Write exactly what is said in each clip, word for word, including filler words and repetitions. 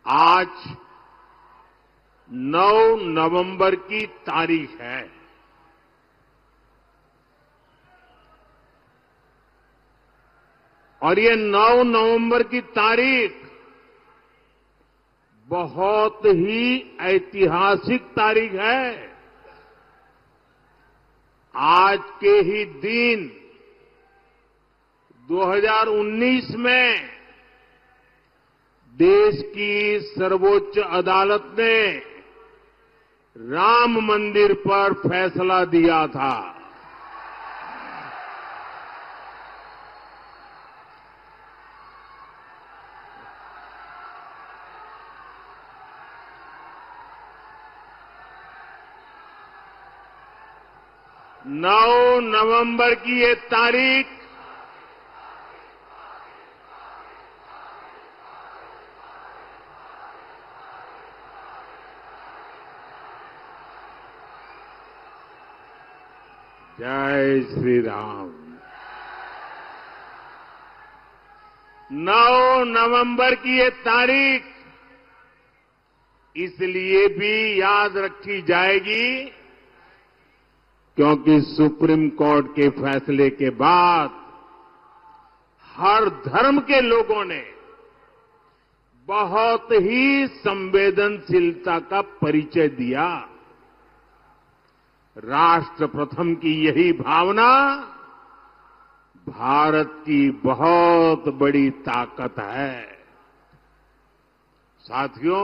आज नौ नवंबर की तारीख है। और ये नौ नवंबर की तारीख बहुत ही ऐतिहासिक तारीख है। आज के ही दिन दो हज़ार उन्नीस में देश की सर्वोच्च अदालत ने राम मंदिर पर फैसला दिया था। नौ नवंबर की ये तारीख जय श्री राम। नौ नवंबर की ये तारीख इसलिए भी याद रखी जाएगी क्योंकि सुप्रीम कोर्ट के फैसले के बाद हर धर्म के लोगों ने बहुत ही संवेदनशीलता का परिचय दिया। राष्ट्र प्रथम की यही भावना भारत की बहुत बड़ी ताकत है। साथियों,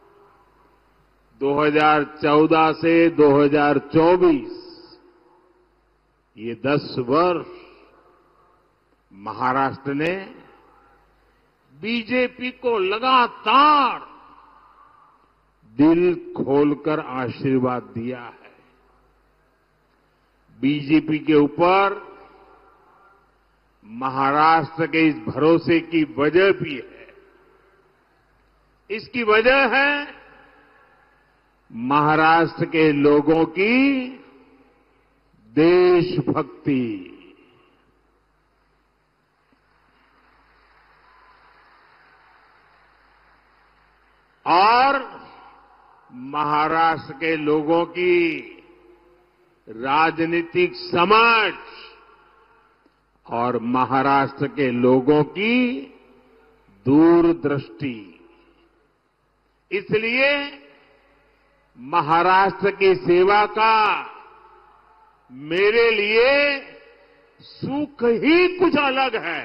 दो हज़ार चौदह से दो हज़ार चौबीस ये दस वर्ष महाराष्ट्र ने बीजेपी को लगातार दिल खोलकर आशीर्वाद दिया है। बीजेपी के ऊपर महाराष्ट्र के इस भरोसे की वजह भी है। इसकी वजह है महाराष्ट्र के लोगों की देशभक्ति। और महाराष्ट्र के लोगों की राजनीतिक समझ और महाराष्ट्र के लोगों की दूरदृष्टि। इसलिए महाराष्ट्र की सेवा का मेरे लिए सुख ही कुछ अलग है।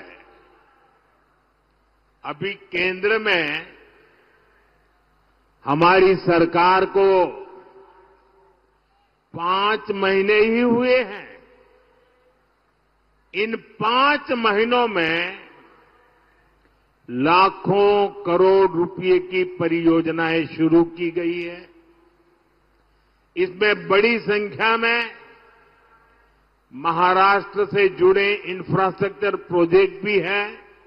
अभी केंद्र में हमारी सरकार को पांच महीने ही हुए हैं। इन पांच महीनों में लाखों करोड़ रुपए की परियोजनाएं शुरू की गई है। इसमें बड़ी संख्या में महाराष्ट्र से जुड़े इंफ्रास्ट्रक्चर प्रोजेक्ट भी हैं।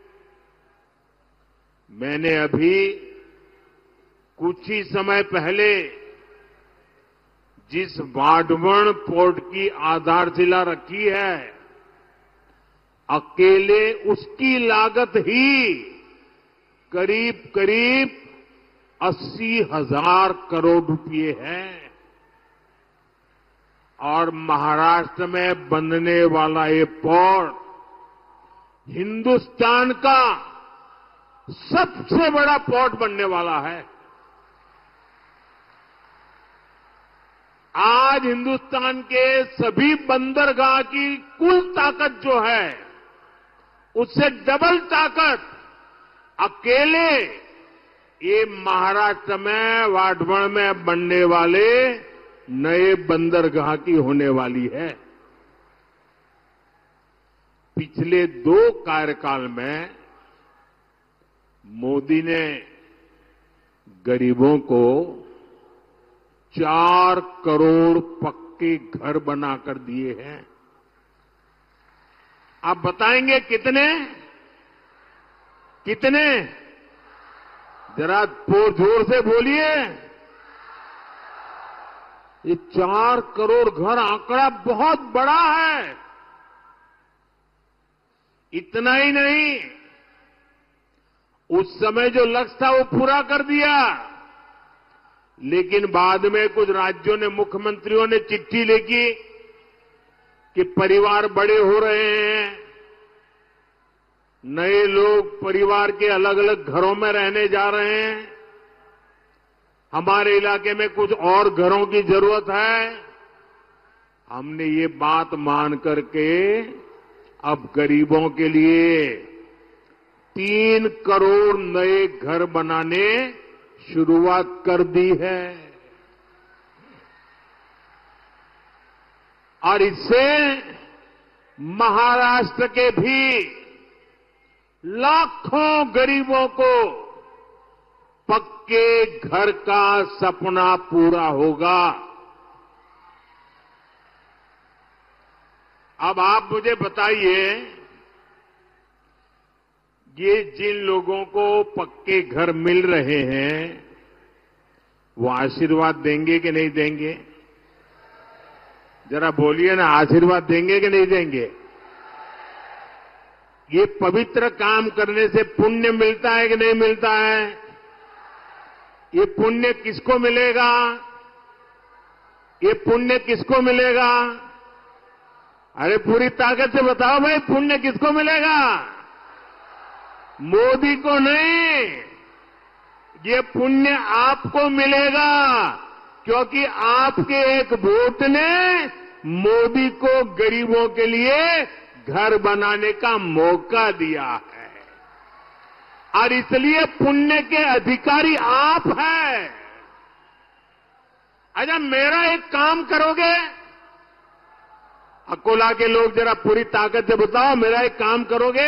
मैंने अभी कुछ ही समय पहले जिस वाढवण पोर्ट की आधारशिला रखी है, अकेले उसकी लागत ही करीब करीब अस्सी हजार करोड़ रुपए है। और महाराष्ट्र में बनने वाला ये पोर्ट हिंदुस्तान का सबसे बड़ा पोर्ट बनने वाला है। आज हिंदुस्तान के सभी बंदरगाह की कुल ताकत जो है, उससे डबल ताकत अकेले ये महाराष्ट्र में वाढवण में बनने वाले नए बंदरगाह की होने वाली है। पिछले दो कार्यकाल में मोदी ने गरीबों को चार करोड़ पक्के घर बनाकर दिए हैं। आप बताएंगे कितने कितने? जरा जोर से बोलिए। ये चार करोड़ घर आंकड़ा बहुत बड़ा है। इतना ही नहीं, उस समय जो लक्ष्य था वो पूरा कर दिया, लेकिन बाद में कुछ राज्यों ने, मुख्यमंत्रियों ने चिट्ठी लिखी कि परिवार बड़े हो रहे हैं, नए लोग परिवार के अलग अलग घरों में रहने जा रहे हैं, हमारे इलाके में कुछ और घरों की जरूरत है। हमने ये बात मान करके अब गरीबों के लिए तीन करोड़ नए घर बनाने शुरुआत कर दी है और इससे महाराष्ट्र के भी लाखों गरीबों को पक्के घर का सपना पूरा होगा। अब आप मुझे बताइए, ये जिन लोगों को पक्के घर मिल रहे हैं वो आशीर्वाद देंगे कि नहीं देंगे? जरा बोलिए ना, आशीर्वाद देंगे कि नहीं देंगे? ये पवित्र काम करने से पुण्य मिलता है कि नहीं मिलता है? ये पुण्य किसको मिलेगा? ये पुण्य किसको मिलेगा? अरे पूरी ताकत से बताओ भाई, पुण्य किसको मिलेगा? मोदी को नहीं, ये पुण्य आपको मिलेगा, क्योंकि आपके एक वोट ने मोदी को गरीबों के लिए घर बनाने का मौका दिया है और इसलिए पुण्य के अधिकारी आप हैं। अच्छा, मेरा एक काम करोगे? अकोला के लोग जरा पूरी ताकत से बताओ, मेरा एक काम करोगे?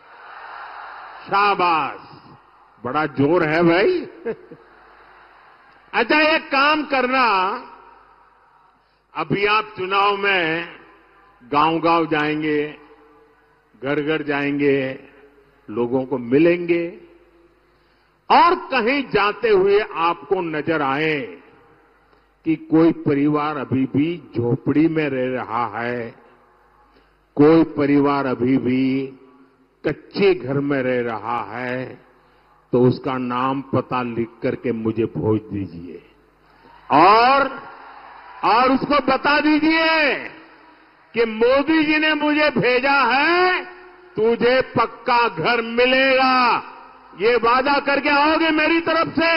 शाबाश, बड़ा जोर है भाई। अच्छा, एक काम करना, अभी आप चुनाव में गांव-गांव जाएंगे, घर घर जाएंगे, लोगों को मिलेंगे और कहीं जाते हुए आपको नजर आए कि कोई परिवार अभी भी झोपड़ी में रह रहा है, कोई परिवार अभी भी कच्चे घर में रह रहा है, तो उसका नाम पता लिख करके मुझे भेज दीजिए और और उसको बता दीजिए कि मोदी जी ने मुझे भेजा है, तुझे पक्का घर मिलेगा। ये वादा करके आओगे मेरी तरफ से?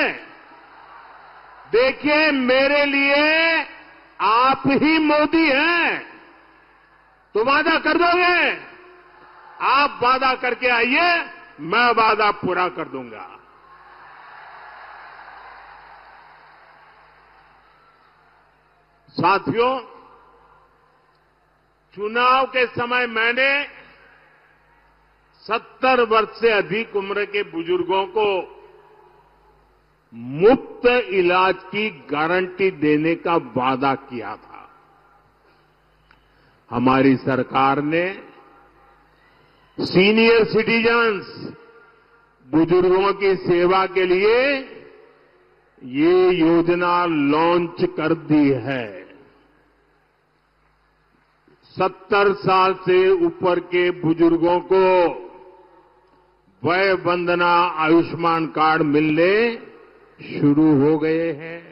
देखिए, मेरे लिए आप ही मोदी हैं, तो वादा कर दोगे? आप वादा करके आइए, मैं वादा पूरा कर दूंगा। साथियों, चुनाव के समय मैंने सत्तर वर्ष से अधिक उम्र के बुजुर्गों को मुफ्त इलाज की गारंटी देने का वादा किया था। हमारी सरकार ने सीनियर सिटीजन्स, बुजुर्गों की सेवा के लिए ये योजना लॉन्च कर दी है। सत्तर साल से ऊपर के बुजुर्गों को वय वंदना आयुष्मान कार्ड मिलने शुरू हो गए हैं।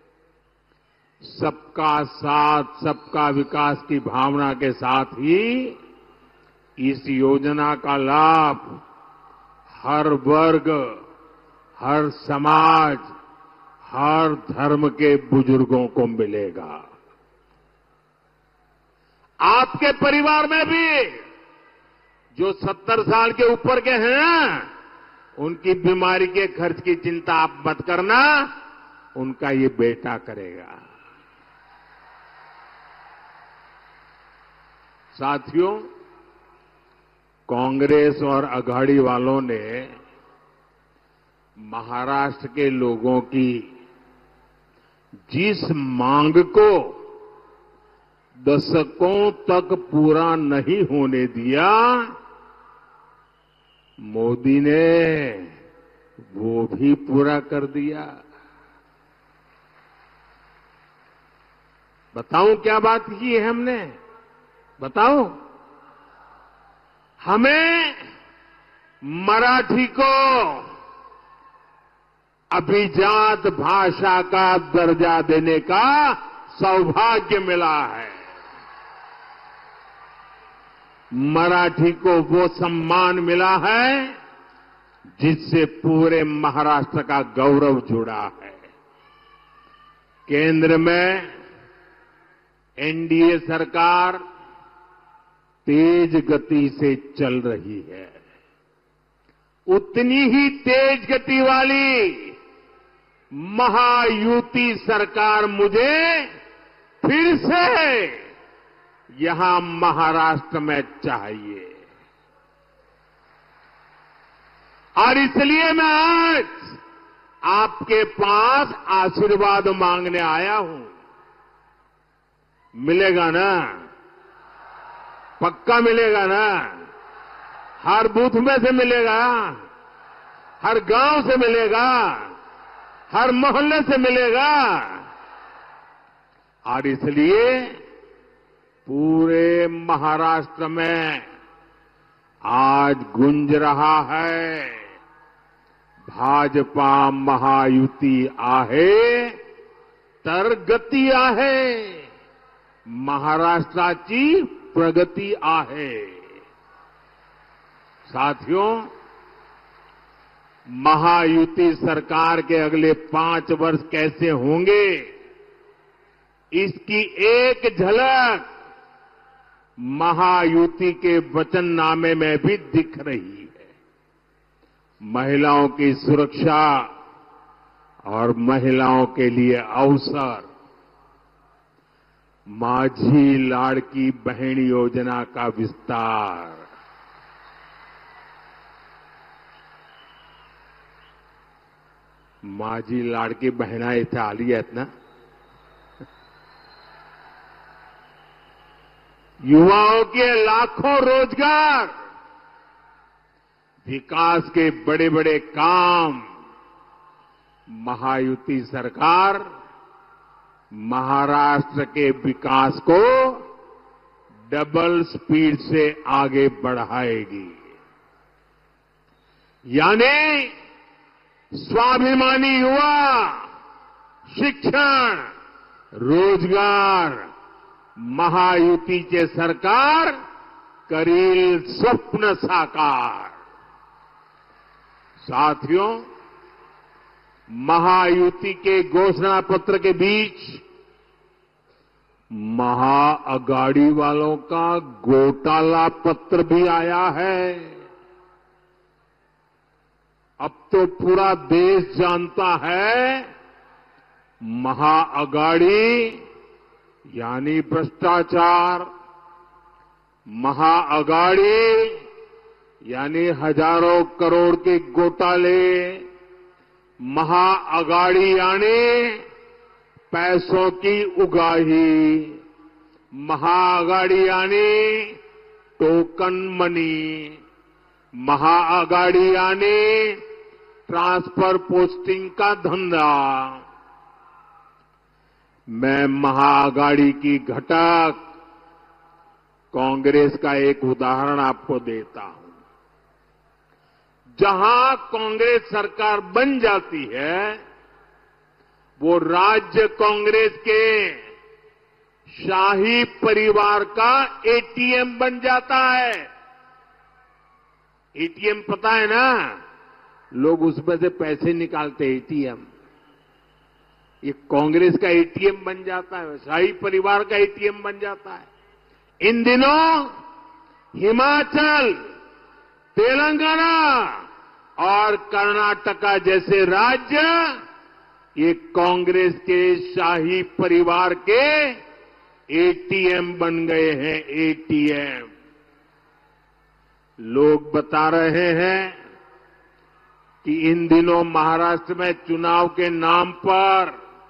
सबका साथ, सबका विकास की भावना के साथ ही इस योजना का लाभ हर वर्ग, हर समाज, हर धर्म के बुजुर्गों को मिलेगा। आपके परिवार में भी जो सत्तर साल के ऊपर के हैं, उनकी बीमारी के खर्च की चिंता आप मत करना, उनका ये बेटा करेगा। साथियों, कांग्रेस और अघाड़ी वालों ने महाराष्ट्र के लोगों की जिस मांग को दशकों तक पूरा नहीं होने दिया, मोदी ने वो भी पूरा कर दिया। बताऊं क्या बात की है हमने? बताओ। हमें मराठी को अभिजात भाषा का दर्जा देने का सौभाग्य मिला है। मराठी को वो सम्मान मिला है जिससे पूरे महाराष्ट्र का गौरव जुड़ा है। केंद्र में एनडीए सरकार तेज गति से चल रही है। उतनी ही तेज गति वाली महायुति सरकार मुझे फिर से यहां महाराष्ट्र में चाहिए। और इसलिए मैं आज आपके पास आशीर्वाद मांगने आया हूं। मिलेगा ना? पक्का मिलेगा ना? हर बूथ में से मिलेगा, हर गांव से मिलेगा, हर मोहल्ले से मिलेगा। और इसलिए पूरे महाराष्ट्र में आज गूंज रहा है, भाजपा महायुती आहे तर गती आहे, महाराष्ट्राची प्रगती आहे। साथियों, महायुति सरकार के अगले पांच वर्ष कैसे होंगे, इसकी एक झलक महायुति के वचननामे में भी दिख रही है। महिलाओं की सुरक्षा और महिलाओं के लिए अवसर, माझी लाड़की बहन योजना का विस्तार, माझी लाड़की बहना इथे आली आहेत ना, युवाओं के लाखों रोजगार, विकास के बड़े बड़े काम, महायुति सरकार महाराष्ट्र के विकास को डबल स्पीड से आगे बढ़ाएगी। यानी स्वाभिमानी युवा, शिक्षण, रोजगार, महायुतीचे सरकार करील स्वप्न साकार। साथियों, महायुति के घोषणा पत्र के बीच महाअगाड़ी वालों का घोटाला पत्र भी आया है। अब तो पूरा देश जानता है, महाअगाड़ी यानी भ्रष्टाचार, महाअगाड़ी यानी हजारों करोड़ के घोटाले, महाअगाड़ी यानी पैसों की उगाही, महाअगाड़ी यानी टोकन मनी, महाअगाड़ी यानी ट्रांसफर पोस्टिंग का धंधा। मैं महाअगाड़ी की घटक कांग्रेस का एक उदाहरण आपको देता हूं। जहां कांग्रेस सरकार बन जाती है, वो राज्य कांग्रेस के शाही परिवार का एटीएम बन जाता है। एटीएम पता है ना? लोग उसमें से पैसे निकालते हैं, एटीएम। ये कांग्रेस का एटीएम बन जाता है, शाही परिवार का एटीएम बन जाता है। इन दिनों हिमाचल, तेलंगाना और कर्नाटका जैसे राज्य ये कांग्रेस के शाही परिवार के एटीएम बन गए हैं, एटीएम। लोग बता रहे हैं कि इन दिनों महाराष्ट्र में चुनाव के नाम पर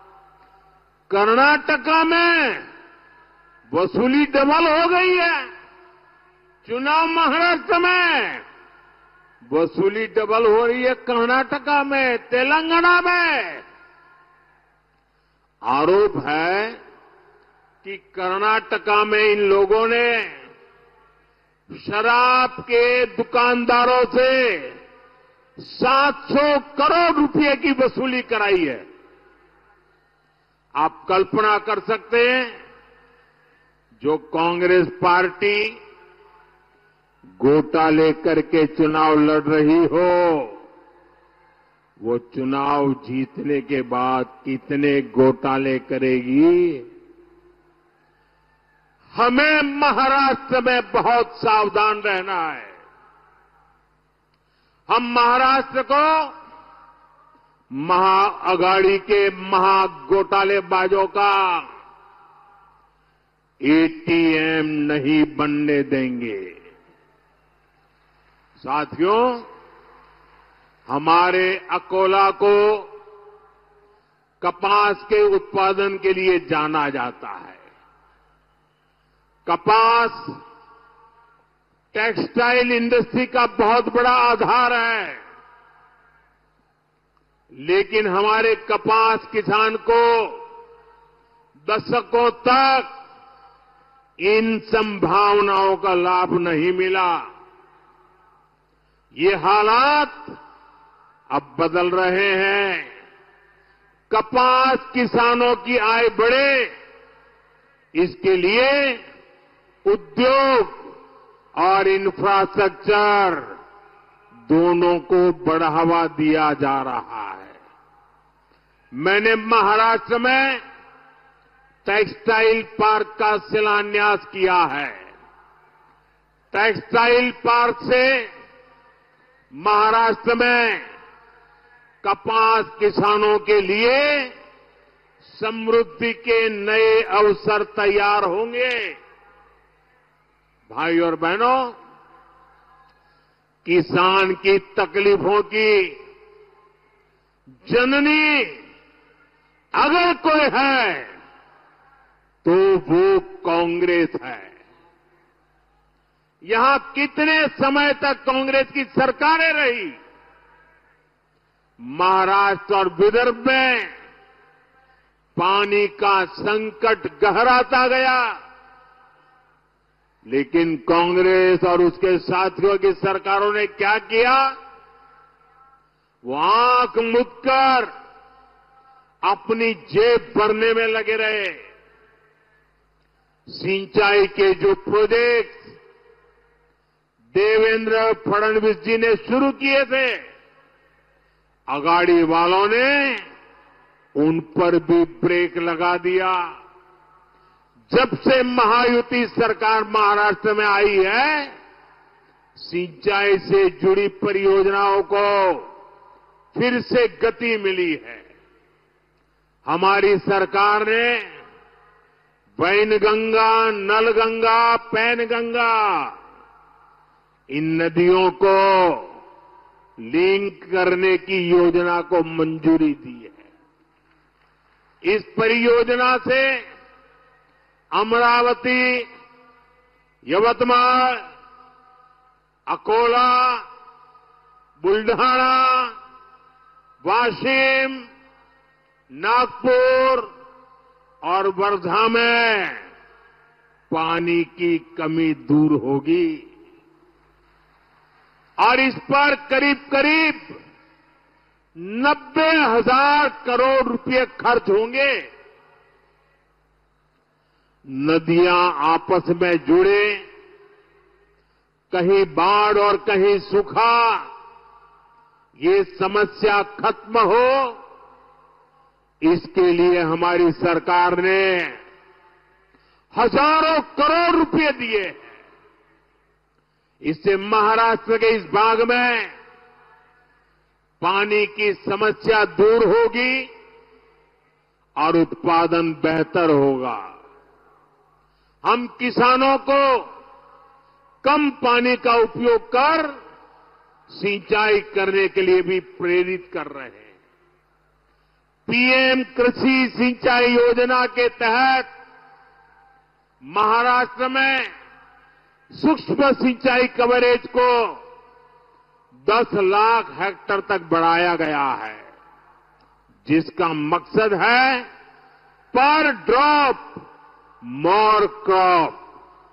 कर्नाटका में वसूली डबल हो गई है। चुनाव महाराष्ट्र में, वसूली डबल हो रही है कर्नाटका में, तेलंगाना में। आरोप है कि कर्नाटका में इन लोगों ने शराब के दुकानदारों से सात सौ करोड़ रुपए की वसूली कराई है। आप कल्पना कर सकते हैं, जो कांग्रेस पार्टी घोटाले करके चुनाव लड़ रही हो, वो चुनाव जीतने के बाद कितने घोटाले करेगी। हमें महाराष्ट्र में बहुत सावधान रहना है। हम महाराष्ट्र को महाअघाड़ी के महाघोटालेबाजों का एटीएम नहीं बनने देंगे। साथियों, हमारे अकोला को कपास के उत्पादन के लिए जाना जाता है। कपास टेक्सटाइल इंडस्ट्री का बहुत बड़ा आधार है, लेकिन हमारे कपास किसान को दशकों तक इन संभावनाओं का लाभ नहीं मिला। ये हालात अब बदल रहे हैं। कपास किसानों की आय बढ़े, इसके लिए उद्योग और इंफ्रास्ट्रक्चर दोनों को बढ़ावा दिया जा रहा है। मैंने महाराष्ट्र में टेक्सटाइल पार्क का शिलान्यास किया है। टेक्सटाइल पार्क से महाराष्ट्र में कपास किसानों के लिए समृद्धि के नए अवसर तैयार होंगे। भाई और बहनों, किसान की तकलीफों की जननी अगर कोई है तो वो कांग्रेस है। यहां कितने समय तक कांग्रेस की सरकारें रही। महाराष्ट्र और विदर्भ में पानी का संकट गहराता गया, लेकिन कांग्रेस और उसके साथियों की सरकारों ने क्या किया? वो आंख मूंदकर अपनी जेब भरने में लगे रहे। सिंचाई के जो प्रोजेक्ट देवेंद्र फडणवीस जी ने शुरू किए थे, अगाड़ी वालों ने उन पर भी ब्रेक लगा दिया। जब से महायुति सरकार महाराष्ट्र में आई है, सिंचाई से जुड़ी परियोजनाओं को फिर से गति मिली है। हमारी सरकार ने वैनगंगा, नलगंगा, पैनगंगा इन नदियों को लिंक करने की योजना को मंजूरी दी है। इस परियोजना से अमरावती, यवतमाल, अकोला, बुल्ढाना, वाशिम, नागपुर और वर्धा में पानी की कमी दूर होगी और इस पर करीब करीब नब्बे हजार करोड़ रुपए खर्च होंगे। नदियां आपस में जुड़े, कहीं बाढ़ और कहीं सूखा, ये समस्या खत्म हो, इसके लिए हमारी सरकार ने हजारों करोड़ रुपए दिए हैं। इससे महाराष्ट्र के इस भाग में पानी की समस्या दूर होगी और उत्पादन बेहतर होगा। हम किसानों को कम पानी का उपयोग कर सिंचाई करने के लिए भी प्रेरित कर रहे हैं। पीएम कृषि सिंचाई योजना के तहत महाराष्ट्र में सूक्ष्म सिंचाई कवरेज को दस लाख हेक्टेयर तक बढ़ाया गया है, जिसका मकसद है पर ड्रॉप मोर क्रॉप।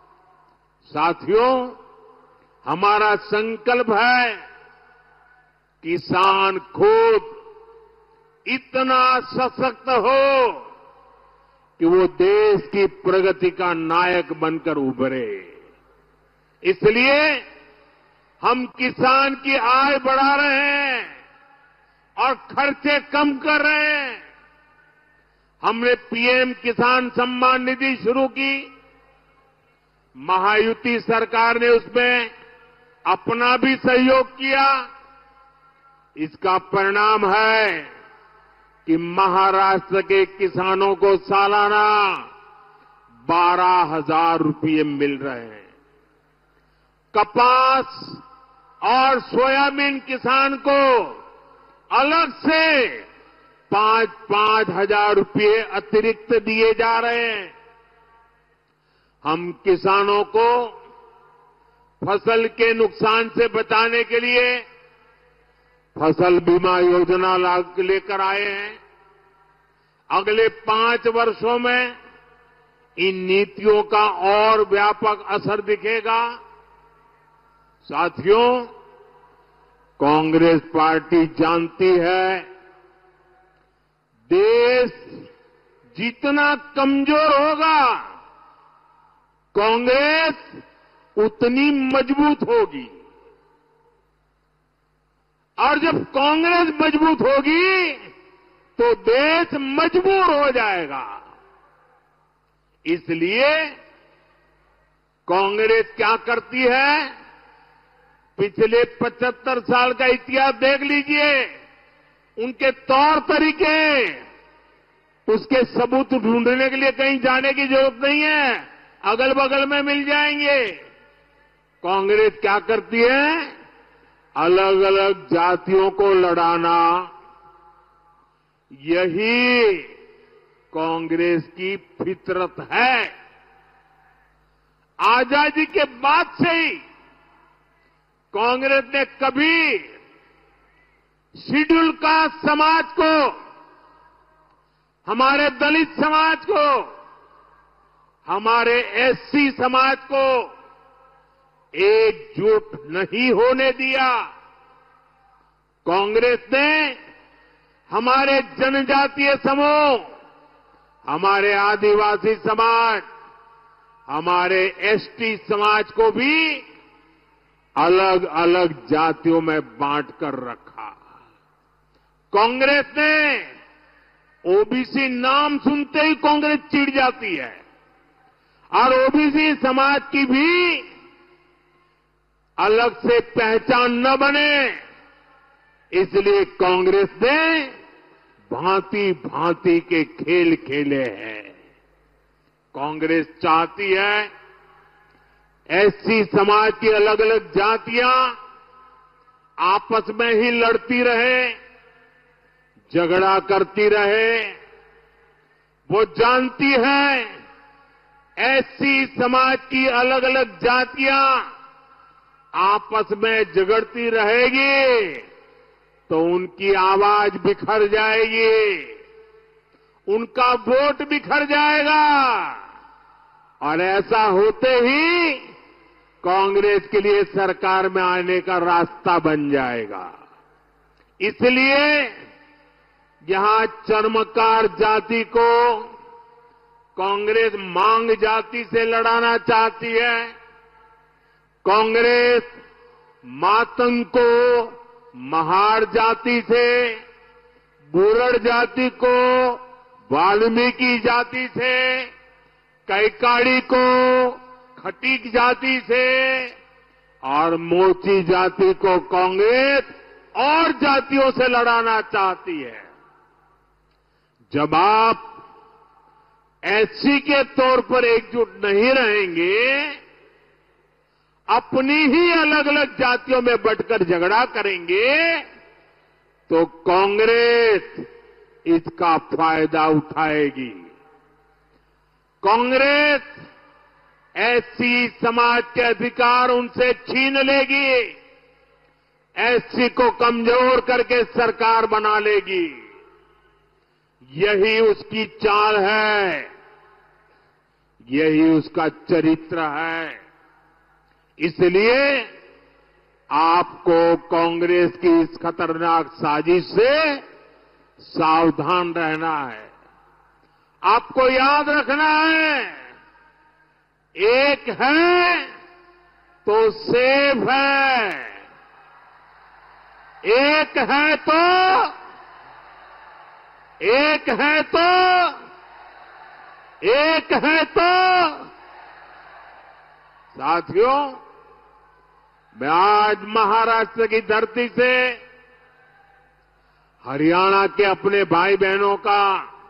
साथियों, हमारा संकल्प है किसान खुद इतना सशक्त हो कि वो देश की प्रगति का नायक बनकर उभरे। इसलिए हम किसान की आय बढ़ा रहे हैं और खर्चे कम कर रहे हैं। हमने पीएम किसान सम्मान निधि शुरू की। महायुति सरकार ने उसमें अपना भी सहयोग किया। इसका परिणाम है कि महाराष्ट्र के किसानों को सालाना बारह हजार रुपये मिल रहे हैं। कपास और सोयाबीन किसान को अलग से पांच पांच हजार रुपये अतिरिक्त दिए जा रहे हैं। हम किसानों को फसल के नुकसान से बचाने के लिए फसल बीमा योजना लेकर आए हैं। अगले पांच वर्षों में इन नीतियों का और व्यापक असर दिखेगा। साथियों, कांग्रेस पार्टी जानती है देश जितना कमजोर होगा कांग्रेस उतनी मजबूत होगी, और जब कांग्रेस मजबूत होगी तो देश मजबूर हो जाएगा। इसलिए कांग्रेस क्या करती है, पिछले पचहत्तर साल का इतिहास देख लीजिए। उनके तौर तरीके, उसके सबूत ढूंढने के लिए कहीं जाने की जरूरत नहीं है, अगल बगल में मिल जाएंगे। कांग्रेस क्या करती है, अलग अलग जातियों को लड़ाना, यही कांग्रेस की फितरत है। आजादी के बाद से ही कांग्रेस ने कभी शेड्यूल कास्ट समाज को, हमारे दलित समाज को, हमारे एससी समाज को एकजुट नहीं होने दिया। कांग्रेस ने हमारे जनजातीय समूह, हमारे आदिवासी समाज, हमारे एसटी समाज को भी अलग अलग जातियों में बांट कर रखा। कांग्रेस ने ओबीसी नाम सुनते ही कांग्रेस चिढ़ जाती है, और ओबीसी समाज की भी अलग से पहचान न बने, इसलिए कांग्रेस ने भांति भांति के खेल खेले हैं। कांग्रेस चाहती है एससी समाज की अलग अलग जातियां आपस में ही लड़ती रहे, झगड़ा करती रहे। वो जानती है एससी समाज की अलग अलग जातियां आपस में झगड़ती रहेगी तो उनकी आवाज बिखर जाएगी, उनका वोट बिखर जाएगा, और ऐसा होते ही कांग्रेस के लिए सरकार में आने का रास्ता बन जाएगा। इसलिए यहां चर्मकार जाति को कांग्रेस मांग जाति से लड़ाना चाहती है। कांग्रेस मातंग को महार जाति से, बुरड़ जाति को वाल्मीकि जाति से, कैकाड़ी को खटीक जाति से, और मोची जाति को कांग्रेस और जातियों से लड़ाना चाहती है। जब आप एससी के तौर पर एकजुट नहीं रहेंगे, अपनी ही अलग अलग जातियों में बंटकर झगड़ा करेंगे, तो कांग्रेस इसका फायदा उठाएगी। कांग्रेस एससी समाज के अधिकार उनसे छीन लेगी, एससी को कमजोर करके सरकार बना लेगी। यही उसकी चाल है, यही उसका चरित्र है। इसलिए आपको कांग्रेस की इस खतरनाक साजिश से सावधान रहना है। आपको याद रखना है, एक है तो सेफ है, एक है तो एक है तो एक है तो साथियों, मैं आज महाराष्ट्र की धरती से हरियाणा के अपने भाई बहनों का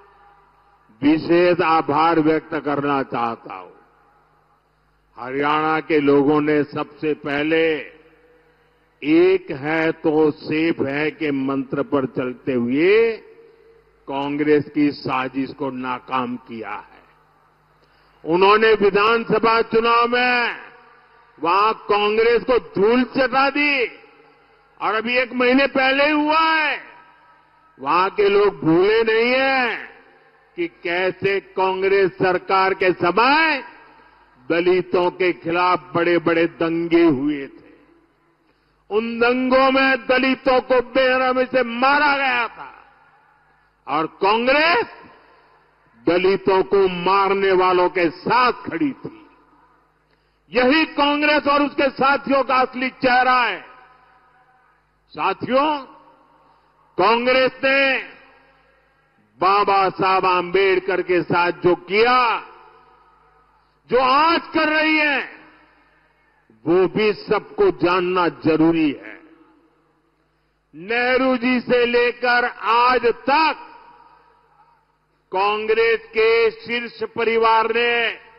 विशेष आभार व्यक्त करना चाहता हूं। हरियाणा के लोगों ने सबसे पहले एक है तो सेफ है के मंत्र पर चलते हुए कांग्रेस की साजिश को नाकाम किया है। उन्होंने विधानसभा चुनाव में वहां कांग्रेस को धूल चटा दी और अभी एक महीने पहले ही हुआ है। वहां के लोग भूले नहीं हैं कि कैसे कांग्रेस सरकार के समय दलितों के खिलाफ बड़े बड़े दंगे हुए थे। उन दंगों में दलितों को बेरहमी से मारा गया था और कांग्रेस दलितों को मारने वालों के साथ खड़ी थी। यही कांग्रेस और उसके साथियों का असली चेहरा है। साथियों, कांग्रेस ने बाबा साहब आंबेडकर के साथ जो किया, जो आज कर रही है, वो भी सबको जानना जरूरी है। नेहरू जी से लेकर आज तक कांग्रेस के शीर्ष परिवार ने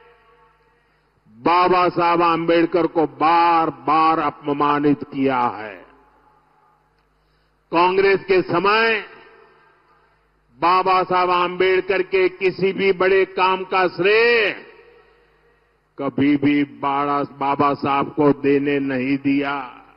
बाबा साहब आंबेडकर को बार बार अपमानित किया है। कांग्रेस के समय बाबा साहब आंबेडकर के किसी भी बड़े काम का श्रेय कभी भी बाबा साहब को देने नहीं दिया।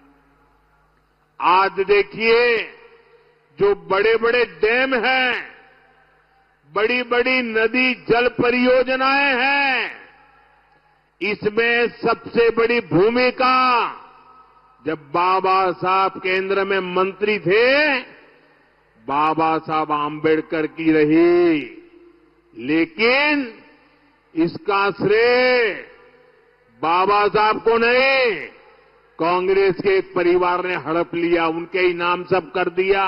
आज देखिए, जो बड़े बड़े डैम हैं, बड़ी बड़ी नदी जल परियोजनाएं हैं, इसमें सबसे बड़ी भूमिका जब बाबा साहब केंद्र में मंत्री थे, बाबा साहब आंबेडकर की रही। लेकिन इसका श्रेय बाबा साहब को नहीं, कांग्रेस के एक परिवार ने हड़प लिया, उनके ही नाम सब कर दिया।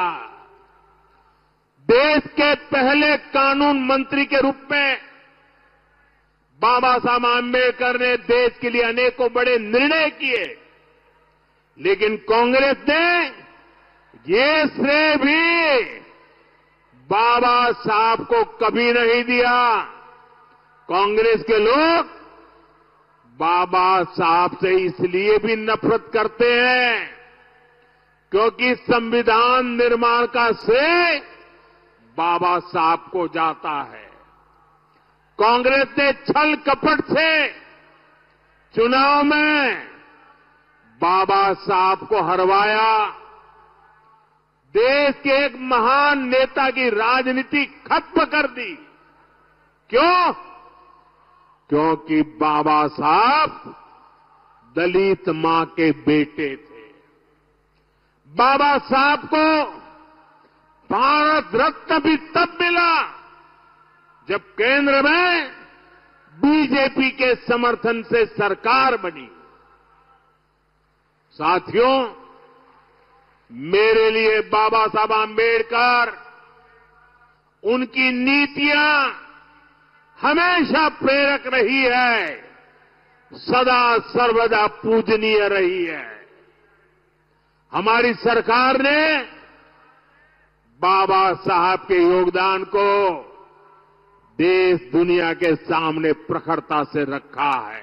देश के पहले कानून मंत्री के रूप में बाबा साहब आंबेडकर ने देश के लिए अनेकों बड़े निर्णय किए, लेकिन कांग्रेस ने ये श्रेय भी बाबा साहब को कभी नहीं दिया। कांग्रेस के लोग बाबा साहब से इसलिए भी नफरत करते हैं क्योंकि संविधान निर्माण का श्रेय बाबा साहब को जाता है। कांग्रेस ने छल कपट से चुनाव में बाबा साहब को हरवाया। देश के एक महान नेता की राजनीति खत्म कर दी। क्यों? क्योंकि बाबा साहब दलित मां के बेटे थे। बाबा साहब को भारत रत्न भी तब मिला जब केंद्र में बीजेपी के समर्थन से सरकार बनी। साथियों, मेरे लिए बाबा साहब आंबेडकर, उनकी नीतियां हमेशा प्रेरक रही है, सदा सर्वदा पूजनीय रही है। हमारी सरकार ने बाबा साहब के योगदान को देश दुनिया के सामने प्रखरता से रखा है।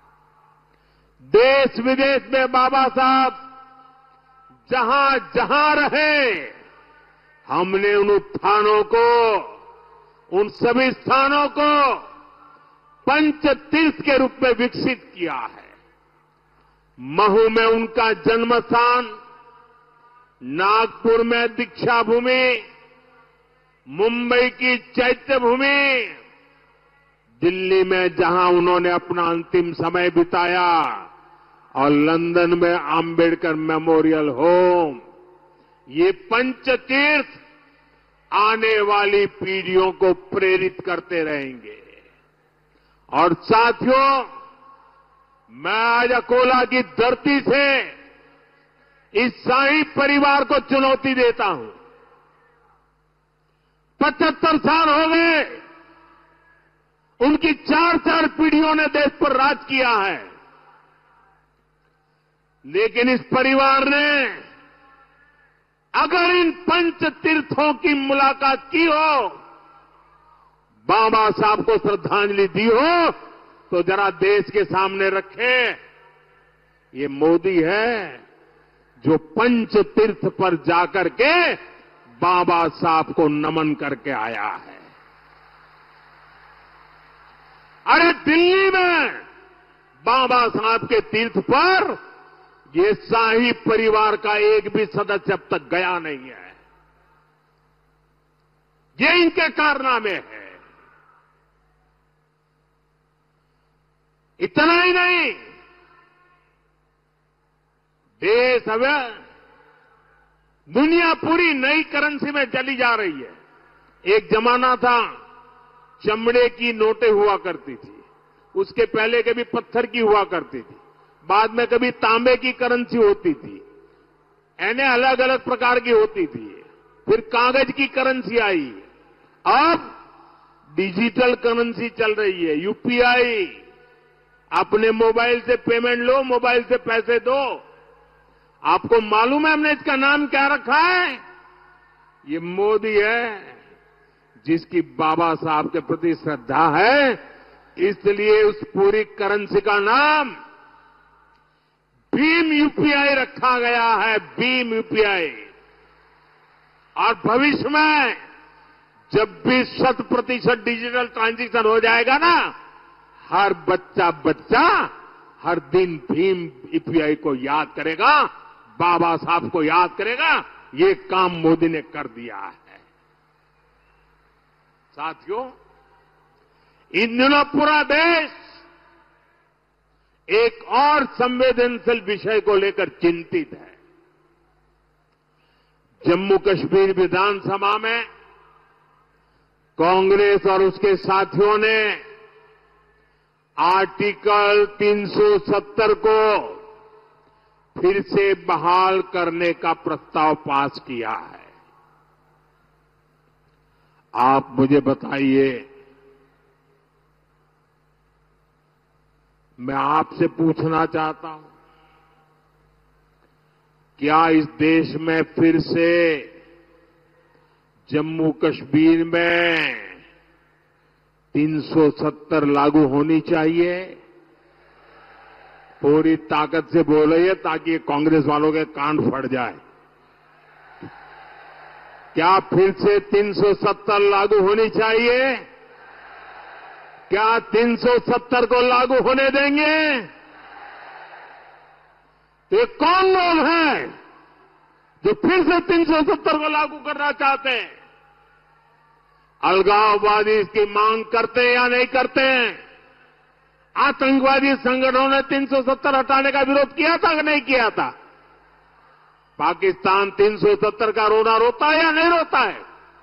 देश विदेश में बाबा साहब जहां जहां रहे, हमने उन उत्थानों को, उन सभी स्थानों को पंच तीर्थ के रूप में विकसित किया है। महू में उनका जन्म स्थान, नागपुर में दीक्षा भूमि, मुंबई की चैत्य भूमि, दिल्ली में जहां उन्होंने अपना अंतिम समय बिताया, और लंदन में आम्बेडकर मेमोरियल होम, ये पंचतीर्थ आने वाली पीढ़ियों को प्रेरित करते रहेंगे। और साथियों, मैं आज अकोला की धरती से इस शाही परिवार को चुनौती देता हूं। पचहत्तर साल हो गए, उनकी चार चार पीढ़ियों ने देश पर राज किया है, लेकिन इस परिवार ने अगर इन पंच तीर्थों की मुलाकात की हो, बाबा साहब को श्रद्धांजलि दी हो, तो जरा देश के सामने रखे, ये मोदी है जो पंच तीर्थ पर जाकर के बाबा साहब को नमन करके आया है। अरे दिल्ली में बाबा साहब के तीर्थ पर ये शाही परिवार का एक भी सदस्य अब तक गया नहीं है। ये इनके कारनामे है। इतना ही नहीं, देश अब दुनिया पूरी नई करेंसी में चली जा रही है। एक जमाना था चमड़े की नोटें हुआ करती थी, उसके पहले कभी पत्थर की हुआ करती थी, बाद में कभी तांबे की करेंसी होती थी, यानी अलग अलग प्रकार की होती थी। फिर कागज की करेंसी आई, अब डिजिटल करेंसी चल रही है, यूपीआई। अपने मोबाइल से पेमेंट लो, मोबाइल से पैसे दो। आपको मालूम है हमने इसका नाम क्या रखा है? ये मोदी है, जिसकी बाबा साहब के प्रति श्रद्धा है, इसलिए उस पूरी करेंसी का नाम भीम यूपीआई रखा गया है, भीम यूपीआई। और भविष्य में जब भी शत प्रतिशत डिजिटल ट्रांजैक्शन हो जाएगा ना, हर बच्चा बच्चा हर दिन भीम यूपीआई को याद करेगा, बाबा साहब को याद करेगा। ये काम मोदी ने कर दिया है। साथियों, इन दिनों पूरा देश एक और संवेदनशील विषय को लेकर चिंतित है। जम्मू कश्मीर विधानसभा में कांग्रेस और उसके साथियों ने आर्टिकल तीन सौ सत्तर को फिर से बहाल करने का प्रस्ताव पास किया है। आप मुझे बताइए, मैं आपसे पूछना चाहता हूं, क्या इस देश में फिर से जम्मू कश्मीर में तीन सौ सत्तर लागू होनी चाहिए? पूरी ताकत से बोलिए ताकि कांग्रेस वालों के कान फट जाए। क्या फिर से तीन सौ सत्तर लागू होनी चाहिए? क्या तीन सौ सत्तर को लागू होने देंगे? तो ये कौन लोग हैं जो फिर से तीन सौ सत्तर को लागू करना चाहते हैं? अलगाववादी इसकी मांग करते हैं या नहीं करते हैं? आतंकवादी संगठनों ने तीन सौ सत्तर हटाने का विरोध किया था कि नहीं किया था? पाकिस्तान तीन सौ सत्तर का रोना रोता है या नहीं रोता है?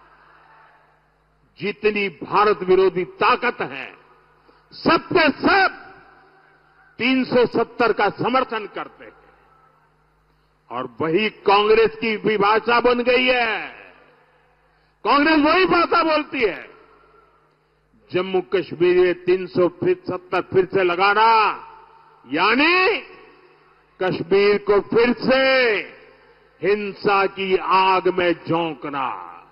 जितनी भारत विरोधी ताकत है, सब पे सब तीन सौ सत्तर का समर्थन करते हैं। और वही कांग्रेस की भी भाषा बन गई है। कांग्रेस वही भाषा बोलती है। जम्मू कश्मीर में तीन सौ सत्तर फिर से लगाना, यानी कश्मीर को फिर से हिंसा की आग में झोंकना।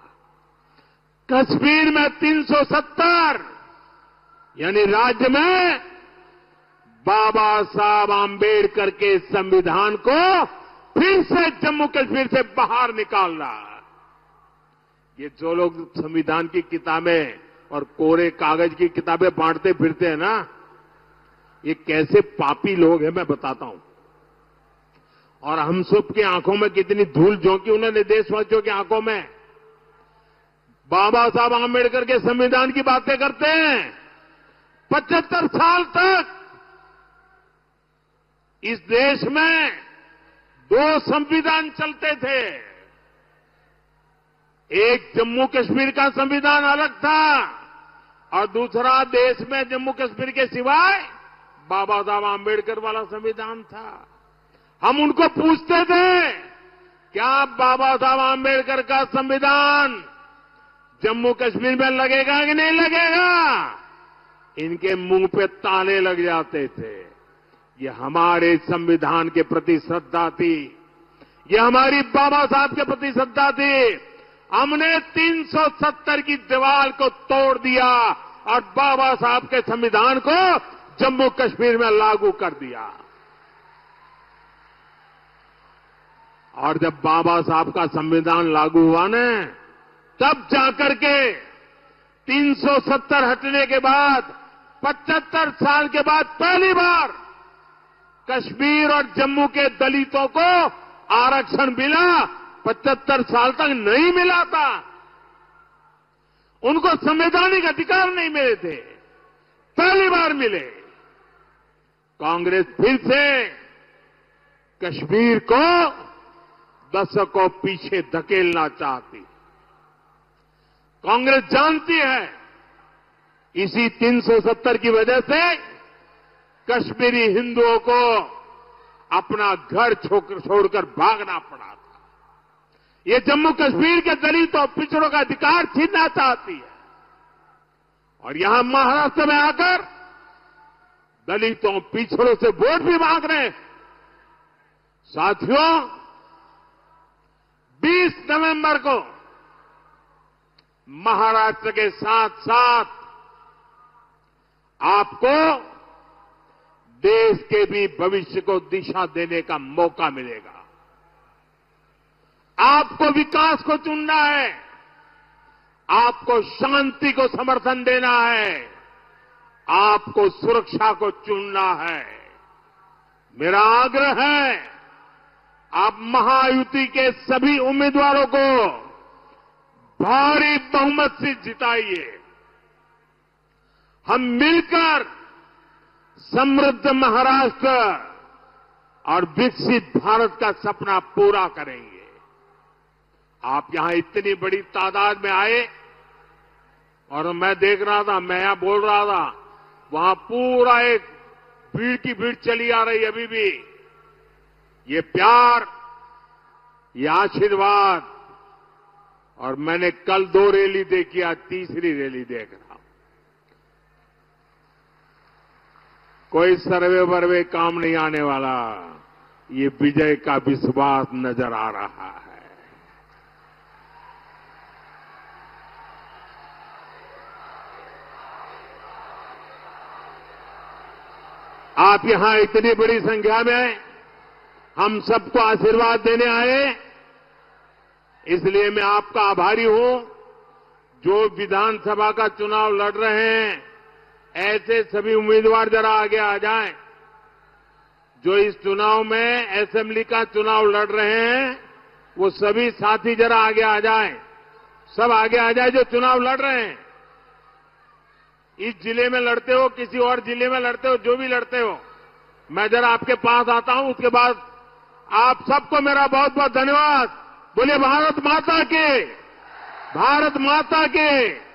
कश्मीर में तीन सौ सत्तर यानी राज्य में बाबा साहब आम्बेडकर के संविधान को फिर से जम्मू कश्मीर से बाहर निकालना। ये जो लोग संविधान की किताबें और कोरे कागज की किताबें बांटते फिरते हैं ना, ये कैसे पापी लोग हैं मैं बताता हूं। और हम सब की आंखों में कितनी धूल झोंकी उन्होंने देशवासियों की आंखों में। बाबा साहब आम्बेडकर के संविधान की बातें करते हैं। पचहत्तर साल तक इस देश में दो संविधान चलते थे। एक जम्मू कश्मीर का संविधान अलग था और दूसरा देश में जम्मू कश्मीर के सिवाय बाबा साहब आंबेडकर वाला संविधान था। हम उनको पूछते थे, क्या बाबा साहब आंबेडकर का संविधान जम्मू कश्मीर में लगेगा कि नहीं लगेगा? इनके मुंह पे ताले लग जाते थे। ये हमारे संविधान के प्रति श्रद्धा थी, ये हमारी बाबा साहब के प्रति श्रद्धा थी। हमने तीन सौ सत्तर की दीवार को तोड़ दिया और बाबा साहब के संविधान को जम्मू कश्मीर में लागू कर दिया। और जब बाबा साहब का संविधान लागू हुआ न, तब जाकर के तीन सौ सत्तर हटने के बाद पचहत्तर साल के बाद पहली बार कश्मीर और जम्मू के दलितों को आरक्षण मिला। पचहत्तर साल तक नहीं मिला था, उनको संवैधानिक अधिकार नहीं मिले थे, पहली बार मिले। कांग्रेस फिर से कश्मीर को दशकों पीछे धकेलना चाहती। कांग्रेस जानती है इसी तीन सौ सत्तर की वजह से कश्मीरी हिंदुओं को अपना घर छोड़कर भागना पड़ा था। ये जम्मू कश्मीर के दलितों और पिछड़ों का अधिकार छीनना चाहती है और यहां महाराष्ट्र में आकर दलितों पिछड़ों से वोट भी मांग रहे हैं। साथियों, बीस नवंबर को महाराष्ट्र के साथ साथ आपको देश के भी भविष्य को दिशा देने का मौका मिलेगा। आपको विकास को चुनना है, आपको शांति को समर्थन देना है, आपको सुरक्षा को चुनना है। मेरा आग्रह है, आप महायुति के सभी उम्मीदवारों को भारी बहुमत से जिताइए। हम मिलकर समृद्ध महाराष्ट्र और विकसित भारत का सपना पूरा करेंगे। आप यहां इतनी बड़ी तादाद में आए और मैं देख रहा था, मैं यहां बोल रहा था, वहां पूरा एक भीड़ की भीड़ चली आ रही अभी भी। ये प्यार, ये आशीर्वाद, और मैंने कल दो रैली देखी, आज तीसरी रैली देख रहा हूं। कोई सर्वे वर्वे काम नहीं आने वाला, ये विजय का विश्वास नजर आ रहा है। आप यहां इतनी बड़ी संख्या में हम सबको आशीर्वाद देने आए, इसलिए मैं आपका आभारी हूं। जो विधानसभा का चुनाव लड़ रहे हैं, ऐसे सभी उम्मीदवार जरा आगे आ जाएं। जो इस चुनाव में असेंबली का चुनाव लड़ रहे हैं, वो सभी साथी जरा आगे आ जाएं। सब आगे आ जाए जो चुनाव लड़ रहे हैं। इस जिले में लड़ते हो, किसी और जिले में लड़ते हो, जो भी लड़ते हो, मैं जरा आपके पास आता हूं। उसके बाद आप सबको मेरा बहुत बहुत धन्यवाद। बोलिए भारत माता के, भारत माता के।